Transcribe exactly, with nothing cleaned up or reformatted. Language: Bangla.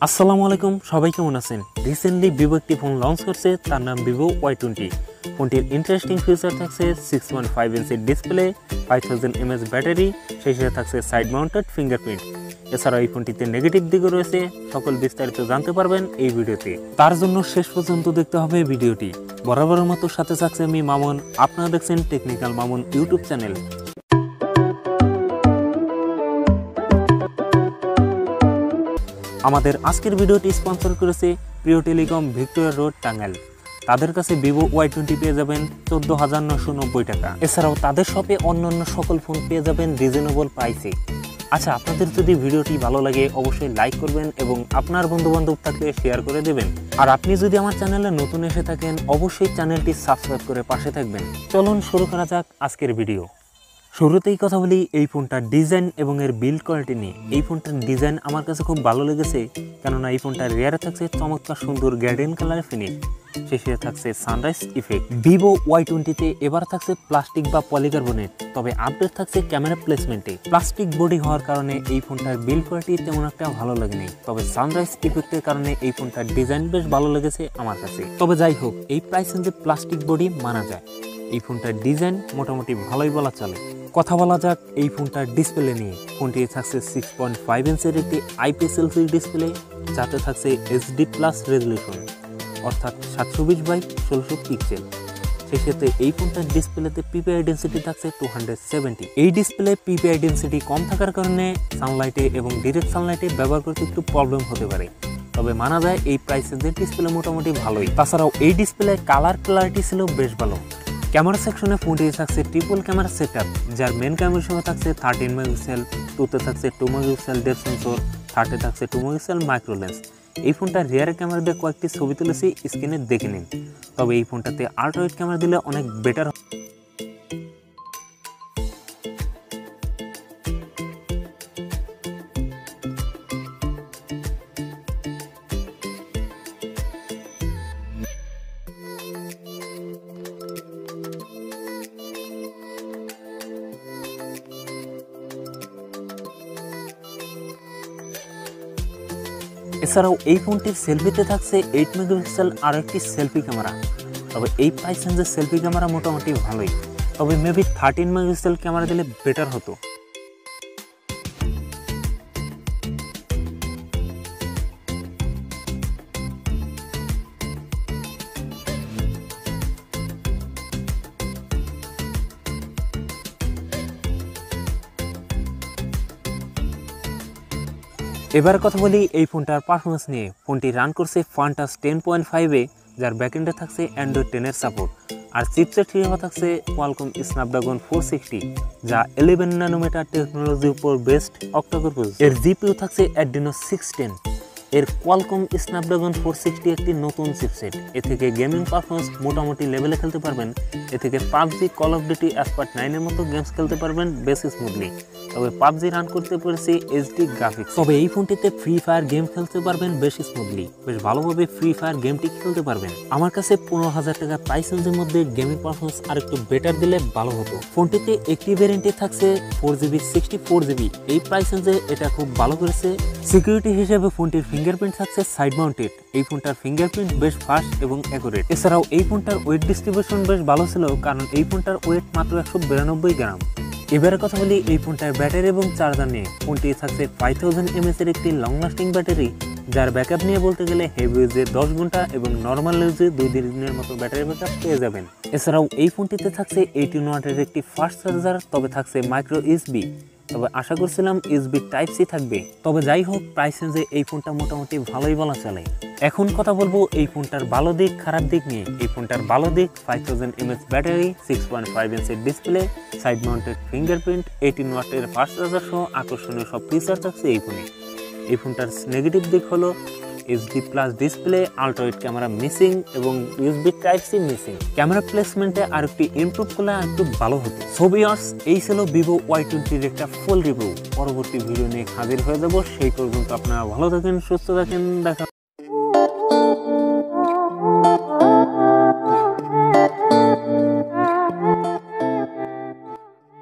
আসসালামু আলাইকুম, সবাই কেমন আছেন? রিসেন্টলি ভিভো একটি ফোন লঞ্চ করছে, তার নাম ভিভো ওয়াই টোয়েন্টি। ফোনটির ইন্টারেস্টিং ফিচার থাকছে সিক্স পয়েন্ট ফাইভ ইঞ্চের display, five thousand mAh battery, সেই সাথে থাকছে সাইড মাউন্টেড ফিঙ্গারপ্রিন্ট। এছাড়াও এই ফোনটিতে নেগেটিভ দিকও রয়েছে, সকল বিস্তারিত জানতে পারবেন এই ভিডিওতে। তার জন্য শেষ পর্যন্ত দেখতে হবে ভিডিওটি। বরাবরের মতো সাথে থাকছে আমি মামুন, আপনারা দেখছেন টেকনিক্যাল মামুন ইউটিউব চ্যানেল। আমাদের আজকের ভিডিওটি স্পন্সর করেছে প্রিয় টেলিকম, ভিক্টোরিয়া রোড, টাঙ্গাইল। তাদের কাছে ভিভো ওয়াই টোয়েন্টি পেয়ে যাবেন চোদ্দ হাজার নশো নব্বই টাকা। এছাড়াও তাদের শপে অন্যান্য সকল ফোন পেয়ে যাবেন রিজনেবল প্রাইসে। আচ্ছা, আপনাদের যদি ভিডিওটি ভালো লাগে অবশ্যই লাইক করবেন এবং আপনার বন্ধুবান্ধব থাকলে শেয়ার করে দেবেন। আর আপনি যদি আমার চ্যানেলে নতুন এসে থাকেন অবশ্যই চ্যানেলটি সাবস্ক্রাইব করে পাশে থাকবেন। চলুন শুরু করা যাক আজকের ভিডিও। শুরুতেই কথা বলি এই ফোনটার ডিজাইন এবং এর বিল্ড কোয়ালিটি নিয়ে। এই ফোনটার ডিজাইন আমার কাছে খুব ভালো লেগেছে, কেননা এই ফোনটার রেয়ারে থাকছে চমৎকার সুন্দর গোল্ডেন কালারের ফিনিশ, শেষে থাকছে সানরাইজ ইফেক্ট। ভিভো ওয়াই টোয়েন্টিতে এবার থাকছে প্লাস্টিক বা পলিকার্বনেট, তবে আপডেট থাকছে ক্যামেরা প্লেসমেন্টে। প্লাস্টিক বডি হওয়ার কারণে এই ফোনটার বিল্ড কোয়ালিটি তেমন একটা ভালো লাগেনি, তবে সানরাইজ ইফেক্টের কারণে এই ফোনটার ডিজাইন বেশ ভালো লেগেছে আমার কাছে। তবে যাই হোক, এই প্রাইস রেঞ্জে প্লাস্টিক বডি মানা যায়। এই ফোনটার ডিজাইন মোটামুটি ভালোই বলা চলে। কথা বলা যাক এই ফোনটার ডিসপ্লে নিয়ে। ফোনটি থাকছে সিক্স পয়েন্ট ফাইভ ইঞ্চের একটি আইপিএস এলসিডি ডিসপ্লে, যাতে থাকছে এইচডি প্লাস রেজলিউশন, অর্থাৎ সাতশো বিশ বাই ষোলোশো পিক্সেল। সেই সাথে এই ফোনটার ডিসপ্লেতে পিপিআই ডেন্সিটি থাকছে টু হান্ড্রেড সেভেন্টি। এই ডিসপ্লে পিপিআই ডেন্সিটি কম থাকার কারণে সানলাইটে এবং ডিরেক্ট সানলাইটে ব্যবহার করতে একটু প্রবলেম হতে পারে, তবে মানা যায় এই প্রাইসের ডিসপ্লে মোটামুটি ভালোই। তাছাড়াও এই ডিসপ্লে কালার ক্লারিটি ছিল বেশ ভালো। ক্যামেরা সেকশনে ফোনটি থাকছে ট্রিপল ক্যামেরা সেটআপ, যার মেন ক্যামেরার সঙ্গে থাকছে থার্টিন মেগাপিক্সেল, টুতে থাকছে টু মেগাপিক্সেল ডেপথ সেন্সর, থার্ডে থাকছে টু মেগাপিক্সেল মাইক্রো লেন্স। এই ফোনটার রিয়ার ক্যামেরা দিয়ে কয়েকটি ছবি তুলেছি, স্ক্রিনে দেখে নিন। তবে এই ফোনটাতে আল্ট্রা ওয়াইড ক্যামেরা দিলে অনেক বেটার। এছাড়াও এই ফোনটির সেলফিতে থাকছে এইট মেগাপিক্সেল আর একটি সেলফি ক্যামেরা। তবে এই প্রাইস রেঞ্জের সেলফি ক্যামেরা মোটামুটি ভালোই, তবে মেবি থার্টিন মেগাপিক্সেল ক্যামেরা দিলে বেটার হতো। এবার কথা বলি এই ফোনটার পারফরমেন্স নিয়ে। ফোনটি রান করছে ফান্টাস টেন পয়েন্ট ফাইভে, যার ব্যাকএন্ডে থাকছে অ্যান্ড্রয়েড টেনের সাপোর্ট। আর চিপসেট হিসেবে থাকছে কোয়ালকম স্ন্যাপড্রাগন ফোর সিক্সটি, যা ইলেভেন ন্যানোমিটার টেকনোলজির উপর বেস্ট অক্টাকোর প্রসেসর। এর জিপিইউ থাকছে অ্যাড্রিনো সিক্স টেন। এর কোয়ালকম স্ন্যাপড্রাগন ফোর সিক্সটি একটি নতুন চিপসেট। এ থেকে গেমিং পারফরমেন্স মোটামুটি লেভেলে খেলতে পারবেন। এ থেকে PUBG, call of duty, Asphalt নাইনের মতো গেমস খেলতে পারবেন বেশ স্মুথলি। তবে পাবজি রান করতে পেরেছি এইচডি গ্রাফিক্স। তবে এই ফোনটিতে ফ্রি ফায়ার গেম খেলতে পারবেন বেশ স্মুথলি, বেশ ভালোভাবে ফ্রি ফায়ার গেমটি খেলতে পারবেন। আমার কাছে পনেরো হাজার টাকা প্রাইস রেঞ্জের মধ্যে গেমিং পারফরমেন্স আর একটু বেটার দিলে ভালো হতো। ফোনটিতে একটি ভ্যারিয়েন্টে থাকছে four GB sixty four GB. এই প্রাইস রেঞ্জে এটা খুব ভালো করেছে। সিকিউরিটি হিসেবে ফোনটির ফিঙ্গারপ্রিন্ট থাকছে সাইড মাউন্টেড। এই ফোনটার ফিঙ্গারপ্রিন্ট বেশ ফাস্ট এবং অ্যাকুরেট। এছাড়াও এই ফোনটার ওয়েট ডিস্ট্রিবিউশন বেশ ভালো ছিল, কারণ এই ফোনটার ওয়েট মাত্র একশো বিরানব্বই গ্রাম। এবারে কথা বলি এই ফোনটার ব্যাটারি এবং চার্জার নিয়ে। ফোনটি থাকছে ফাইভ থাউজেন্ড এমএএচ এর একটি লং লাস্টিং ব্যাটারি, যার ব্যাকআপ নিয়ে বলতে গেলে হেভি ইউজে দশ ঘন্টা এবং নর্মাল ইউজে দুই দিনের মতো ব্যাটারি ব্যাকআপ পেয়ে যাবেন। এছাড়াও এই ফোনটিতে থাকছে এইটিন ওয়াটের একটি ফাস্ট চার্জার, তবে থাকছে মাইক্রো ইউএসবি। তবে আশা করছিলাম ইউএসবি টাইপ সি থাকবে। তবে যাই হোক, প্রাইস রেঞ্জে এই ফোনটা মোটামুটি ভালোই বলা চলে। এখন কথা বলবো এই ফোনটার ভালো দিক খারাপ দিক নিয়ে। এই ফোনটার ভালো দিক five thousand mAh battery, six point five ইঞ্চের display, side mounted fingerprint, eighteen ওয়াটের ফাস্ট চার্জার সহ আকর্ষণীয় সব ফিচার থাকছে এই ফোনে। এই ফোনটার নেগেটিভ দিক হলো HD plus display, ultra wide camera missing এবং USB type C missing. Camera প্লেসমেন্টে আর একটু ইমপ্রুভ করলে আর একটু ভালো হতো। সো ভিউয়ার্স, এই ছিল ভিভো ওয়াই টোয়েন্টির একটা ফুল রিভিউ। পরবর্তী ভিডিও নিয়ে হাজির হয়ে যাব। সেই পর্যন্ত আপনারা ভালো থাকেন, সুস্থ থাকেন, দেখা